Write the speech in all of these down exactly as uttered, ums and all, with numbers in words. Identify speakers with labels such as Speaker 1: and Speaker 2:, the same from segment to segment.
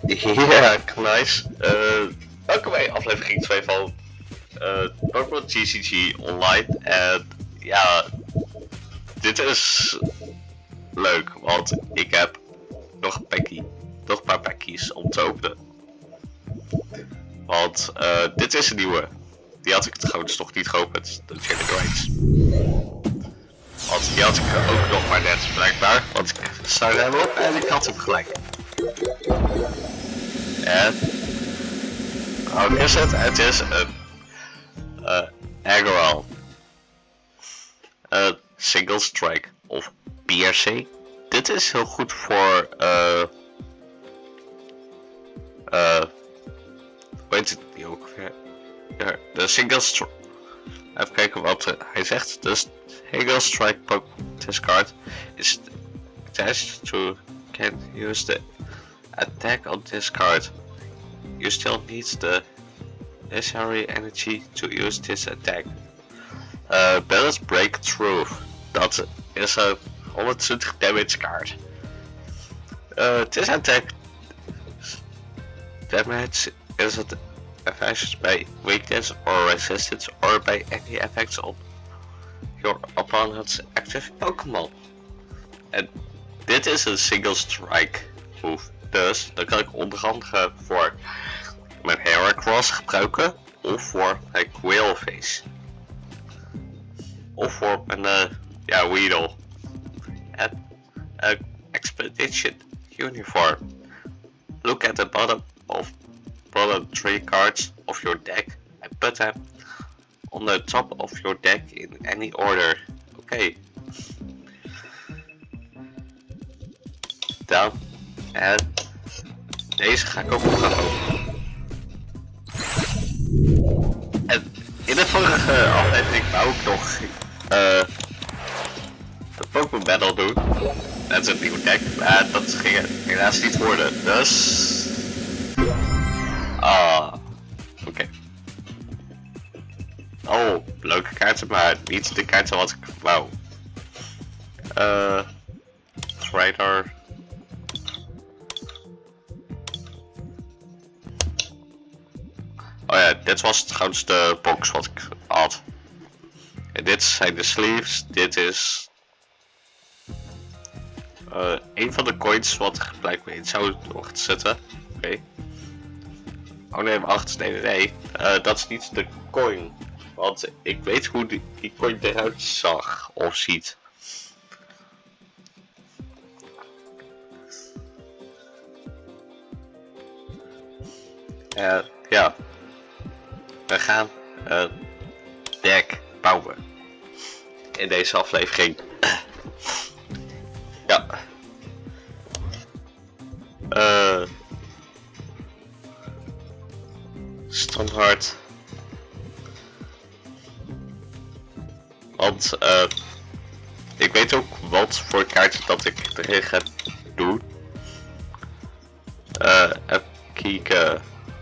Speaker 1: Ja, nice. Uh, welkom bij aflevering twee van uh, Pokémon G C G Online. En ja, dit is leuk, want ik heb nog een packie, nog een paar packies om te openen. Want uh, dit is een nieuwe. Die had ik trouwens nog niet geopend, de Chilling Rights. Want die had ik ook nog maar net blijkbaar, want ik zou hem op en ik had hem gelijk. En ook is het? Het is een uh, Aggron, een Single Strike of P R C. Dit is heel goed voor uh, uh, hoe heet het die ook weer? Ja, de Single Strike. Even kijken wat uh, hij zegt. De Single Strike Pokémon discard is attached to can use the attack on this card. You still need the necessary energy to use this attack. Uh, Balance Breakthrough. Dat is een honderdtwintig damage kaart. Uh, this attack damage is it affected by weakness or resistance or by any effects on your opponent's active Pokémon. En dit is een single strike move. Dus dan kan ik onder andere voor mijn Heracross gebruiken of voor mijn Quillface. Of voor mijn uh, ja, Weedle. En uh, Expedition Uniform. Look at the bottom of bottom three cards of your deck and put them on the top of your deck in any order. Oké. Okay. Dan. En deze ga ik ook nog gaan openen. En in de vorige aflevering wou ik nog uh, de Pokémon Battle doen. Met een nieuw deck, maar dat ging helaas niet worden. Dus... Ah, oké. Okay. Oh, leuke kaarten, maar niet de kaarten wat ik wou. Eh... Uh, Trader... Oh ja, dit was trouwens de box wat ik had. En dit zijn de sleeves. Dit is uh, een van de coins wat er blijkbaar in zou nog zitten. Oké. Okay. Oh nee, wacht. Nee, nee, nee. Uh, dat is niet de coin. Want ik weet hoe die, die coin eruit zag of ziet. Uh, ja. We gaan een deck bouwen in deze aflevering. Ja. Uh, standaard. Want uh, ik weet ook wat voor kaarten dat ik erin ga doen. Uh, even kijken.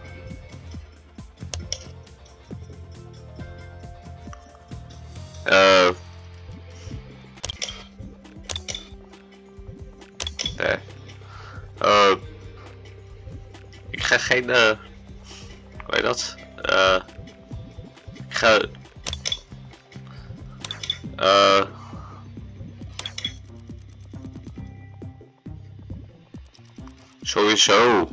Speaker 1: Uh, nee. Uh, ik ga geen, uh, hoe heet dat? Uh, ik ga, uh, sowieso,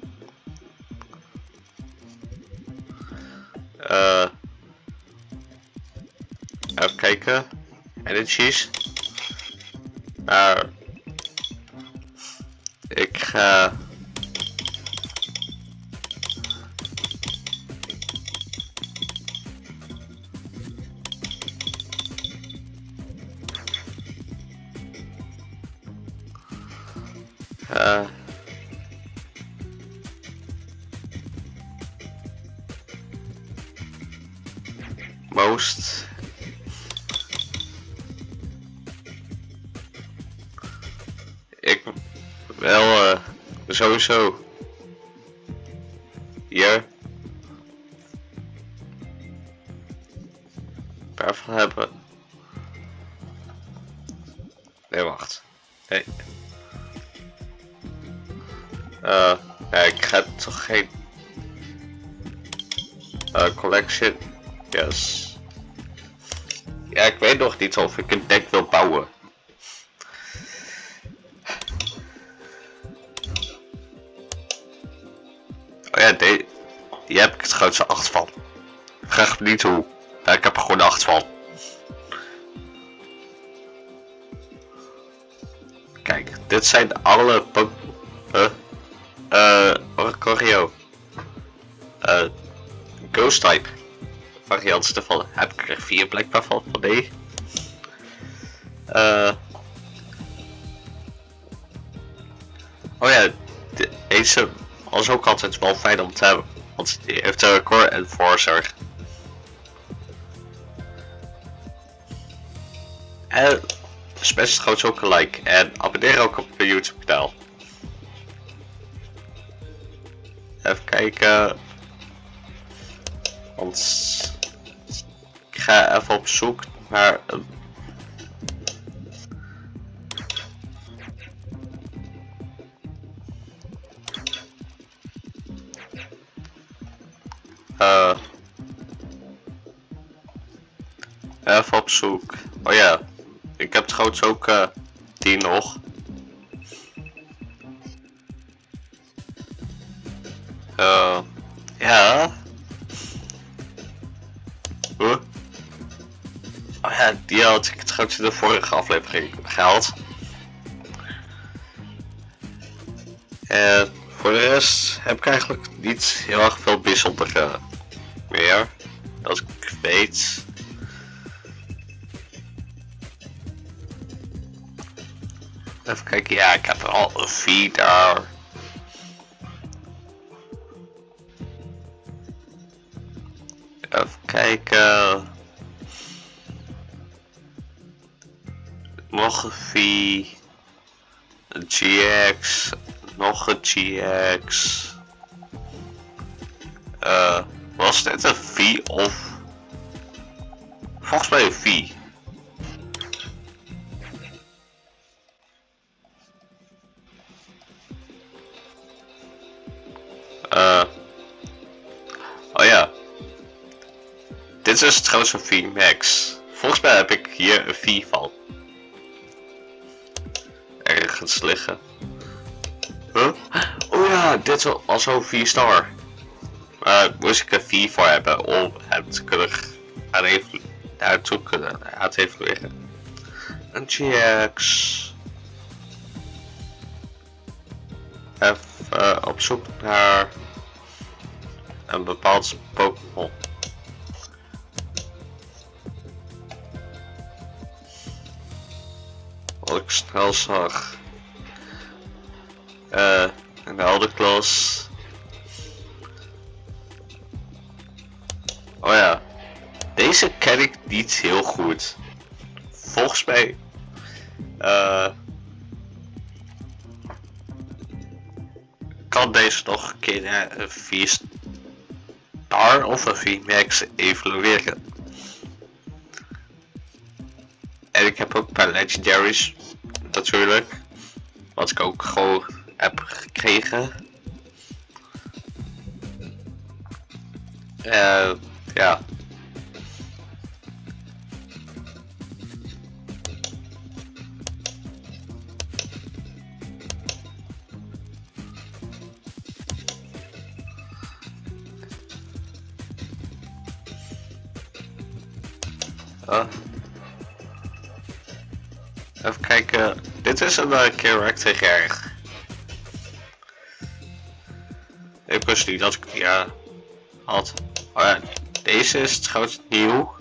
Speaker 1: uh, even kijken, energies, maar ik ga uh, most ik wel uh, sowieso hier een paar van hebben. Nee, wacht. Nee. Uh, Ja, ik ga toch geen uh, collection. Yes. Ja, ik weet nog niet of ik een deck wil bouwen. Oh ja, die, die heb ik het grootste acht van. Vraag me niet hoe. Ja, ik heb er gewoon acht van. Kijk, dit zijn alle Pokémon. Uh, uh, Oricorio. Uh, Ghost type varianten ervan. Heb ik er vier blijkbaar van, van nee. Uh, oh ja, deze was ook altijd wel fijn om te hebben. Want die heeft een Core Enforcer. En smash trouwens ook een like. En abonneer ook op mijn YouTube kanaal. Even kijken. Want ik ga even op zoek naar een uh, even op zoek. Oh ja, ik heb trouwens ook uh, die nog. Uh, ja. Huh? Oh ja, die had ik trouwens in de vorige aflevering gehaald. En voor de rest heb ik eigenlijk niet heel erg veel bijzondere meer. Als ik weet. Even kijken, ja, ik heb al een feeder. Even kijken. Nog een V. Een G X. Nog een G X. Uh, was dit een V of? Volgens mij een V. Uh, oh ja. Dit is trouwens een V Max. Volgens mij heb ik hier een V van. Ergens liggen. Huh? Oh ja, dit was zo'n vier star. Maar uh, moest ik een vier voor hebben om hem te kunnen aan even naartoe kunnen aan te evalueren. Een G X. Even uh, op zoek naar een bepaald Pokémon. Wat ik snel zag. Uh, een oude klas. Oh ja, deze ken ik niet heel goed. Volgens mij uh, kan deze nog een keer naar een vier star of een vier max evalueren. En ik heb ook een paar legendaries natuurlijk, wat ik ook gewoon heb gekregen. Uh, ja. Uh. Even kijken, dit is een uh, character. Ik wist niet dat ik ja had. Oh ja, deze is trouwens nieuw.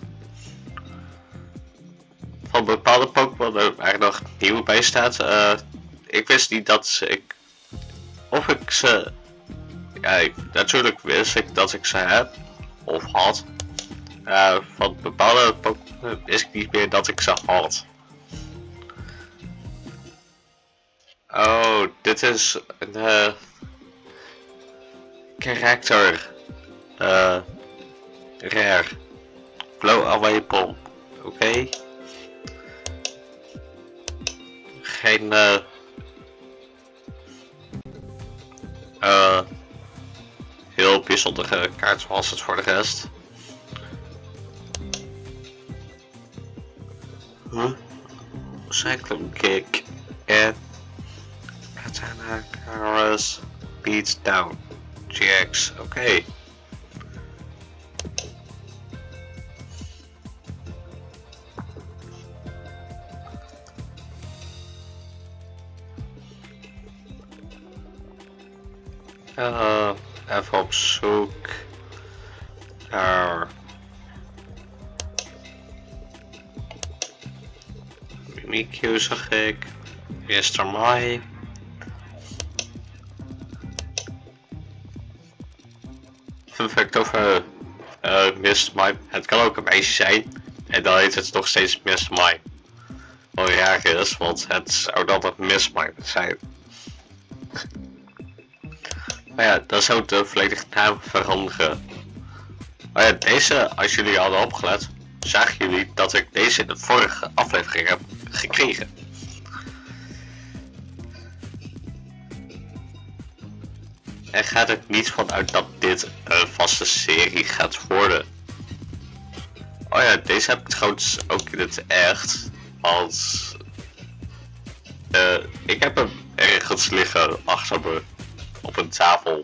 Speaker 1: Van bepaalde Pokémon waar er nog nieuw bij staat. Uh, ik wist niet dat ik, of ik ze, ja, ik, natuurlijk wist ik dat ik ze heb of had. Uh, van bepaalde Pokémon wist ik niet meer dat ik ze had. Oh, dit is een uh, karakter. Uh, rare. Blow away bomb. Oké. Okay. Geen uh, Uh, heel bijzondere kaart zoals het voor de rest. Huh? Cyclone Kick en Katana Karas Beats Down G X, oké. Okay. Uh, even op zoek naar Mimikyu zag ik, mister Mai. Fun fact over uh, mister Mai, het kan ook een meisje zijn en dan heet het nog steeds mister Mai. Wat raar is, want het zou dan nog miss Mai zijn. Maar ja, dan zou de volledige naam veranderen. Maar ja, deze, als jullie hadden opgelet, zagen jullie dat ik deze in de vorige aflevering heb gekregen. En gaat het niet vanuit dat dit een vaste serie gaat worden. Oh ja, deze heb ik trouwens ook in het echt. Want uh, ik heb hem ergens liggen achter me op een tafel.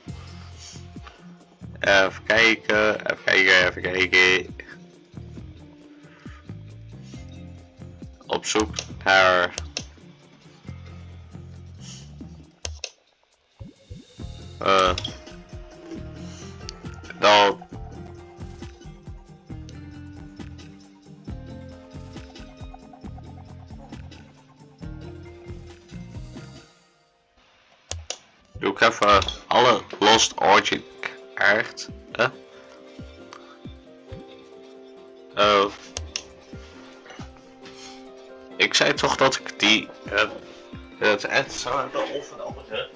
Speaker 1: Even kijken, even kijken, even kijken. Op zoek naar uh, dan doe ik even alle Lost Origin kaart. Huh? Uh, ik zei toch dat ik die uh, het echt zou hebben of een andere.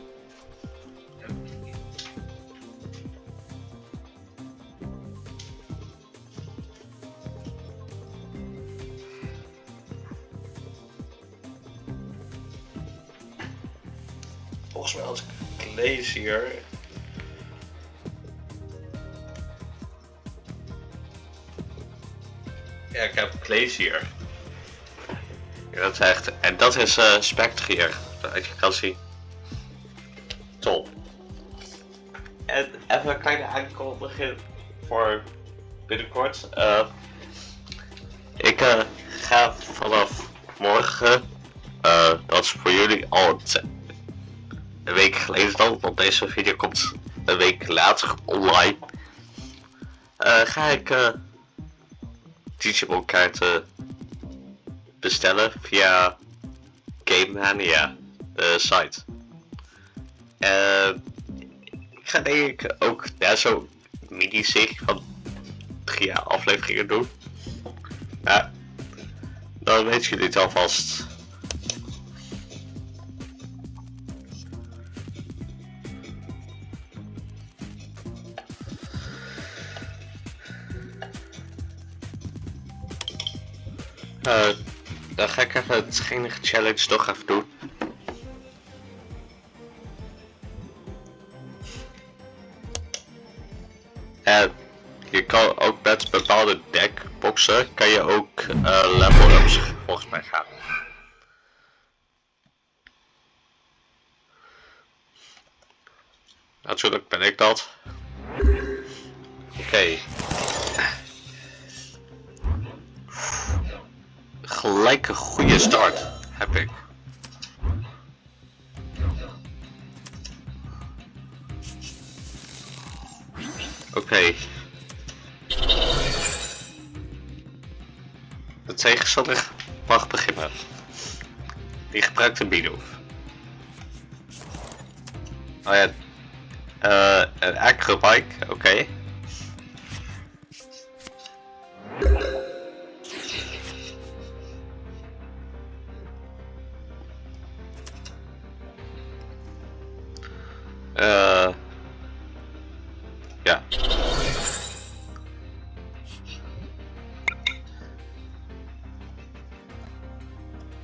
Speaker 1: Volgens mij als ik lees hier. Ja, ik heb Glacier. Ja, dat is echt. En dat is uh, Spectrier, zoals je kan zien. Top. En even een kleine aankondiging voor binnenkort. Uh, ik uh, ga vanaf morgen, uh, dat is voor jullie al een week geleden dan, want deze video komt een week later online. Uh, ga ik uh, Digimon kaarten bestellen via Game Mania, de site. Uh, ik ga denk ik ook ja, zo'n mini-serie van drie afleveringen doen. Ja, dan weten jullie het alvast. Uh, dan ga ik even het schijnige challenge toch even doen. En je kan ook met bepaalde deckboxen kan je ook uh, level ups volgens mij gaan. Natuurlijk ben ik dat. Oké. Okay. Gelijk een goede start heb ik. Oké. Okay. De tegenstander mag beginnen. Die gebruikt een Bidoof. Oh ja. Uh, een acrobike, oké. Okay. Uh, ja.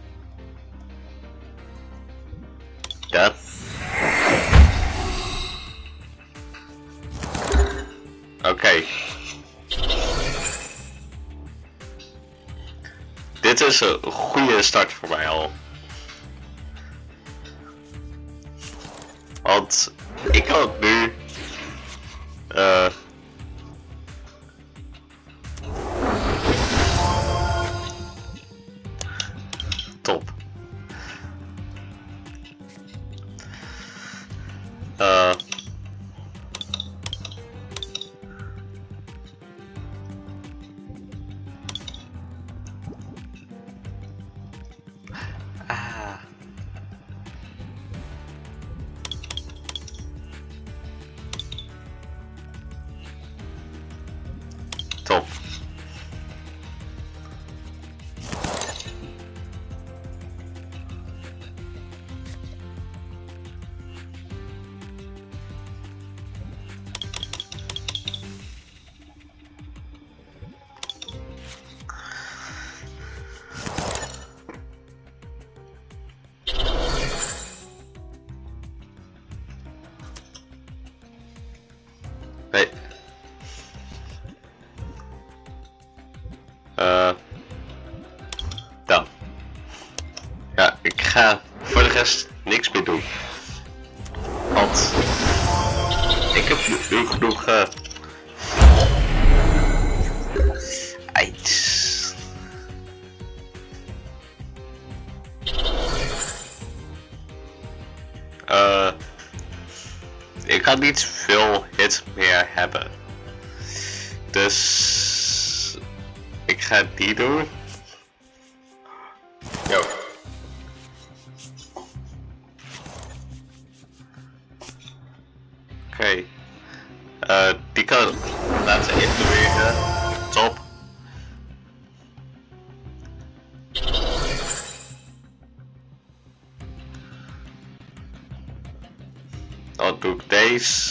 Speaker 1: Ja. Oké. Okay. Dit is een goede start voor mij al. Want ik kan het nu. Uh, top. Uh, ah. Top. Nee. Uh, dan. Ja, ik ga voor de rest niks meer doen. Want ik heb nu, nu genoeg. Uh, Eids. Uh, ik ga niet veel hits meer hebben. Dus ik ga die doen. Yo. Oké. Okay. Uh, die kan laten evalueren. Top. Dan doe ik deze.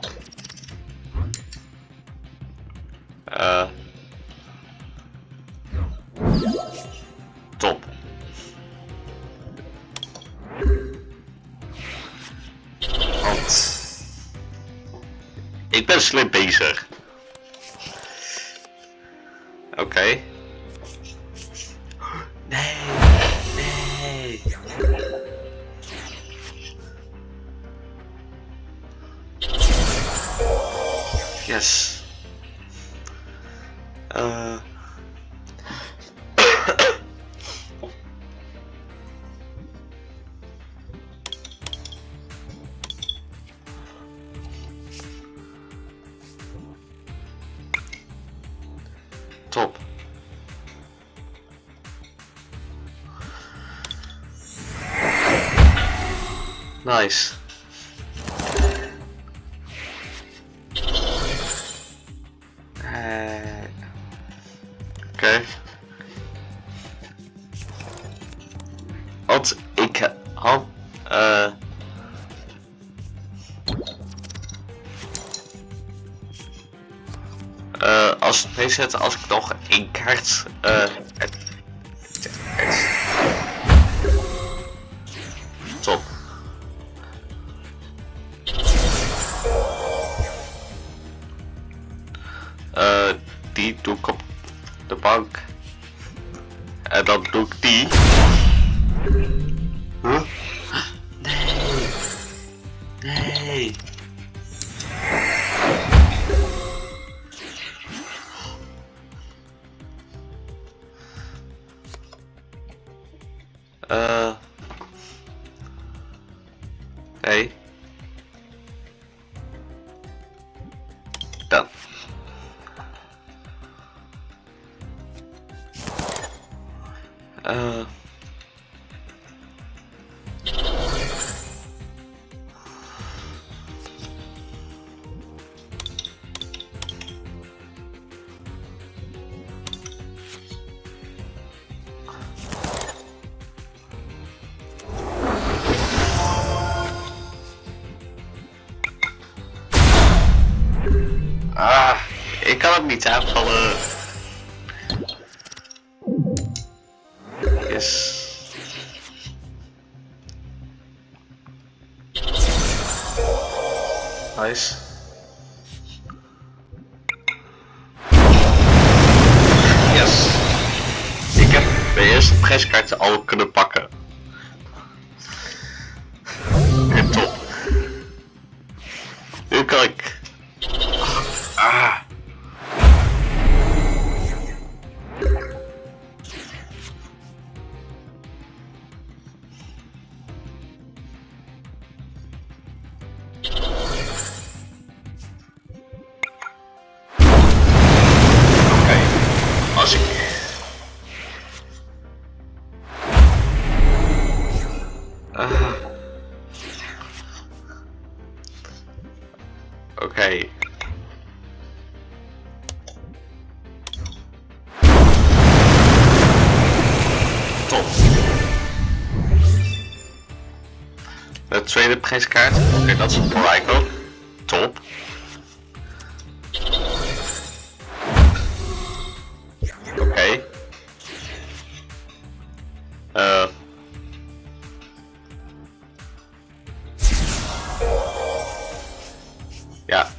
Speaker 1: Uh, top. Want ik ben slim bezig. Oké. Okay. Nee, nee. Yes. Uh. Top. Nice. Uh, Oké. Okay. Want ik had uh, uh, als het meezet, als ik nog één kaart uh, het, het, top. Uh, die doe ik op de bank. En dan doe ik die. Huh? Nee. Nee. Uh. Nee. Dan. Uh. Ah, ik kan het niet aanvallen. Yes. Nice. prijskaarten al kunnen pakken. En top. Nu kan ik... Ah. Als ik... Uh. Oké. Okay. Top. De tweede prijskaart. Oké, okay, dat is een Poryco. Top. Oké. Okay. Uh. Ja.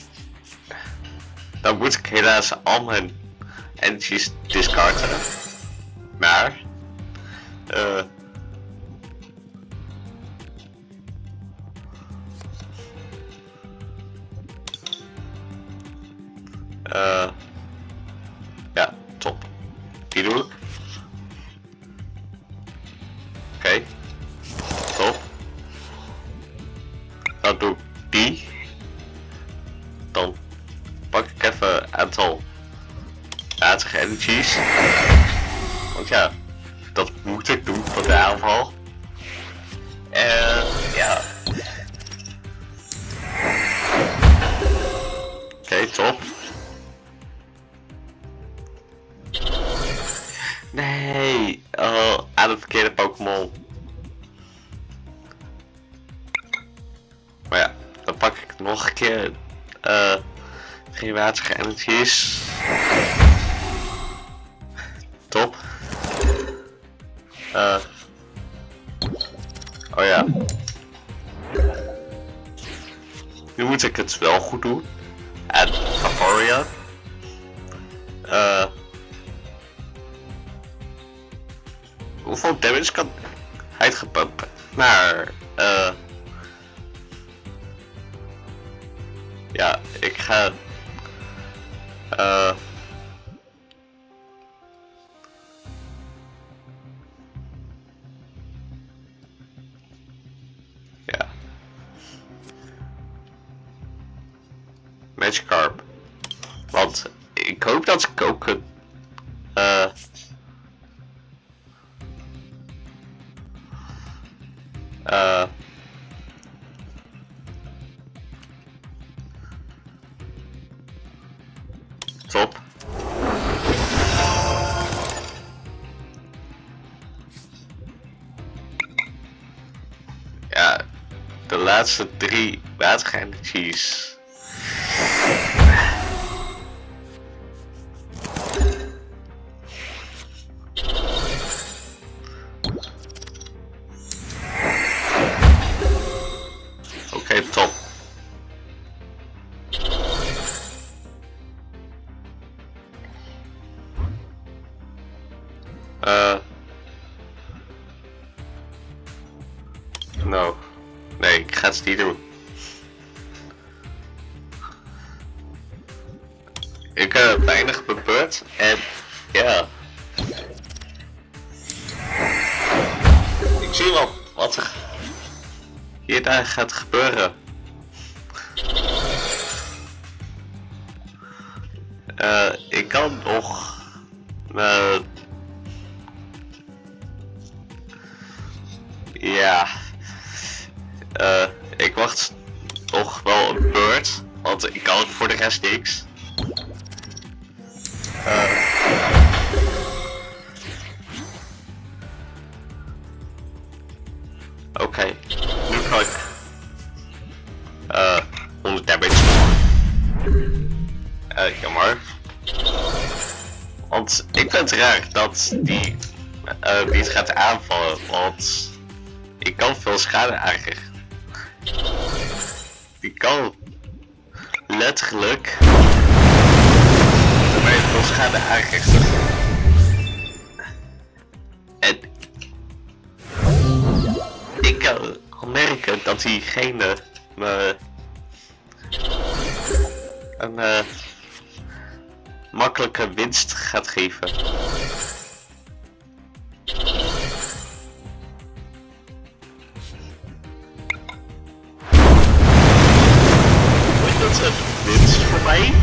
Speaker 1: Dan moet ik helaas al mijn energies discarden. Maar... Uh, uh, ja, top. Die doe ik. Oké. Okay. Top. Dan doe ik die. Dan pak ik even een aantal waterige energies. Want ja, dat moet ik doen voor de aanval. En ja. Oké, okay, top. Nee, oh, aan de verkeerde Pokémon. Maar ja, dan pak ik nog een keer uh, geen waterige energies. Top. Uh. Oh ja. Nu moet ik het wel goed doen. En Vaporeon. Uh. Hoeveel damage kan hij het gepumpen? Maar, uh, ja, ik ga, uh, ja, Magikarp, want ik hoop dat ik ook een, uh, Uh, top. Ja, de laatste drie waterige energies. Oké, okay, top. Uh. No. Nee, ik ga het niet doen. Ik heb uh, weinig bebeurd en ja. Ik zie wel wat er hier daar gaat gebeuren. Uh, ik kan nog uh, ja uh, ik wacht nog wel een beurt, want ik kan voor de rest niks. Uh, Oké, okay. Nu kan ik uh, honderd damage. Uh, jammer. Want ik vind het raar dat die uh, niet gaat aanvallen, want ik kan veel schade aanrichten. Die kan letterlijk bij veel schade aanrichten. En merken dat diegene me een uh, makkelijke winst gaat geven. Wordt dat een winst voor mij?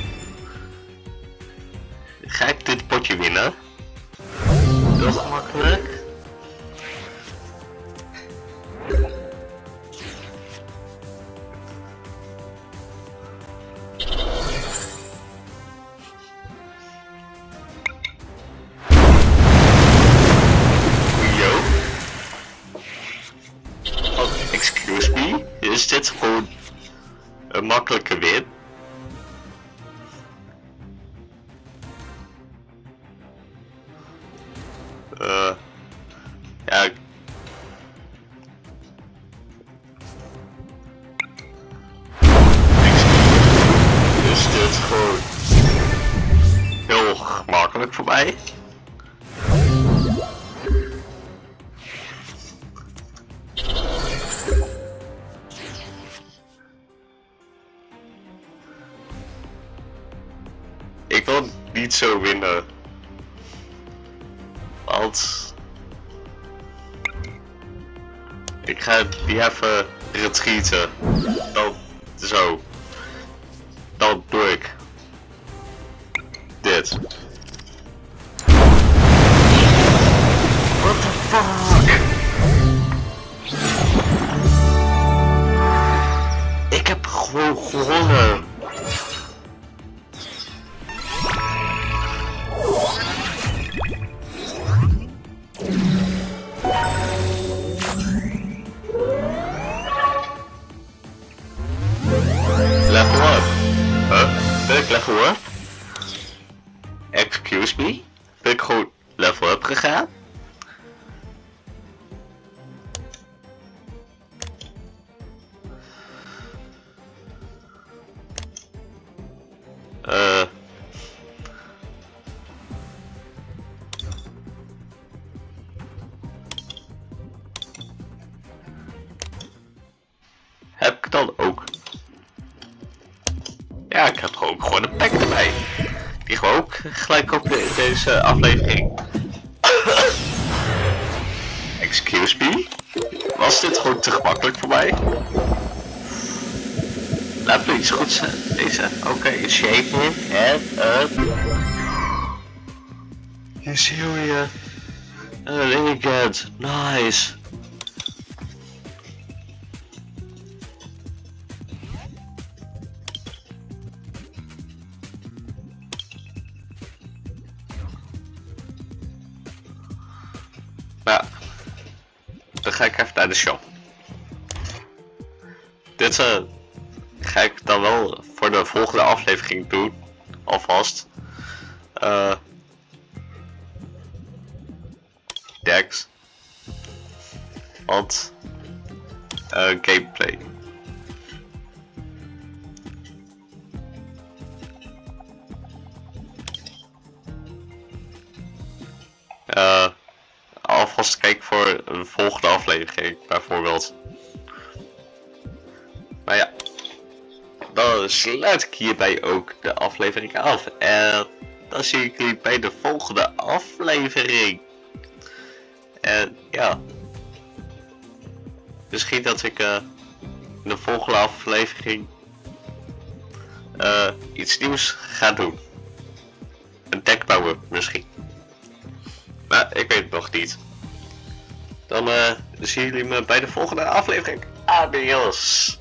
Speaker 1: Ga ik dit potje winnen? Dat is makkelijk. Excuse me, is dit gewoon een makkelijke win? Uh, ja. Is dit gewoon heel gemakkelijk voor mij? Ik wil niet zo winnen, want ik ga die even retreaten. Dan zo. Dan doe ik dit. What the fuck? Ik heb gewoon gewonnen. Level up. Huh? Ben ik level up? Excuse me? Ben ik gewoon level up gegaan? Uh. Heb ik dan ook? Ja, ik heb gewoon, gewoon een pack erbij. Die gewoon ook gelijk op de, deze aflevering. Excuse me? Was dit gewoon te gemakkelijk voor mij? Laat me iets goeds lezen. Oké, okay, shape head up. You serious? Uh, really good. Nice. Nou, dan ga ik even naar de shop. Dit uh, ga ik dan wel voor de volgende aflevering doen, alvast. Uh, Dex. Want uh, gameplay. Uh, alvast kijken voor een volgende aflevering, bijvoorbeeld. Maar ja, dan sluit ik hierbij ook de aflevering af. En dan zie ik jullie bij de volgende aflevering. En ja, misschien dat ik uh, in de volgende aflevering uh, iets nieuws ga doen. Een deck bouwen misschien. Maar ik weet het nog niet. Dan uh, zien jullie me bij de volgende aflevering. Adios.